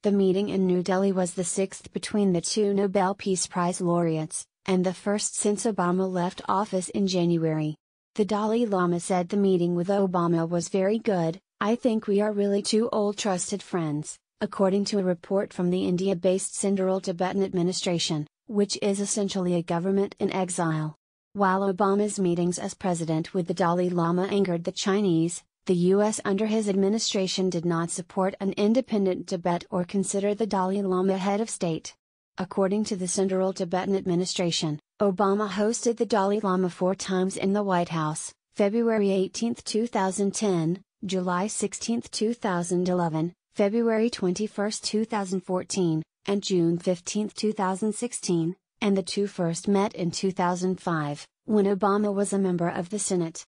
The meeting in New Delhi was the sixth between the two Nobel Peace Prize laureates, and the first since Obama left office in January. The Dalai Lama said the meeting with Obama was very good. "I think we are really two old trusted friends," according to a report from the India-based Central Tibetan Administration, which is essentially a government in exile. While Obama's meetings as president with the Dalai Lama angered the Chinese, the U.S. under his administration did not support an independent Tibet or consider the Dalai Lama head of state. According to the Central Tibetan Administration, Obama hosted the Dalai Lama 4 times in the White House: February 18, 2010, July 16, 2011, February 21, 2014, and June 15, 2016, and the two first met in 2005, when Obama was a member of the Senate.